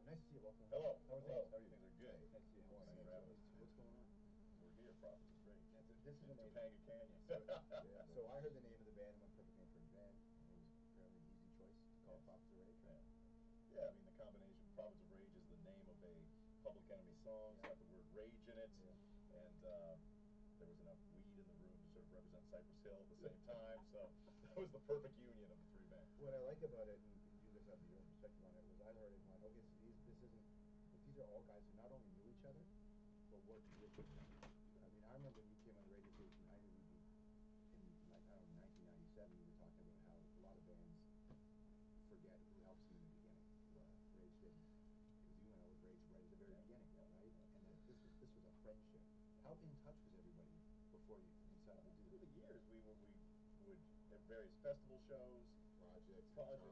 Nice to see you. Welcome. Hello. How are Hello. things? How are you? Things are good. Nice to see you. Good morning. Thanks Thanks for having us. What's going on? We're here, Prophets of Rage. This is In amazing. Topanga Canyon. So, yeah, so I heard the name of the band and went perfect name for the band. It was apparently an easy choice to call it Yes. Prophets of Rage, right? Yeah, I mean, the combination, Prophets of Rage is the name of a Public Enemy song. It's Yeah. got the word rage in it. Yeah. And there was enough weed in the room to sort of represent Cypress Hill at the same time. So that was the perfect union of the three bands. What I like about it, and you guys have your own perspective on it, was I heard it and went, okay, so this isn't, like, these are all guys who not only knew each other, but worked with each other. I mean, I remember when you came on the radio station, I knew we'd be in, like, I don't know, 1997, you were talking about how a lot of bands forget who helps them in the beginning. Well, Rage didn't. Because you went out with Rage right at the very beginning, right? And that this was a friendship. How in touch was everybody before you decided to do Through it? the years, we would at various festival shows, Projects,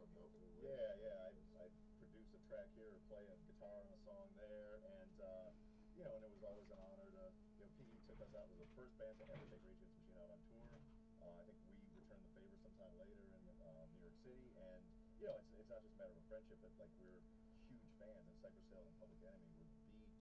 I'd produce a track here or play a guitar on a song there, and and it was always an honor to, PE took us out, was the first band to ever take Rage Against the Machine out on tour. I think we returned the favor sometime later in New York City, and it's not just a matter of a friendship, but like we're huge fans, and Cypress Hill and Public Enemy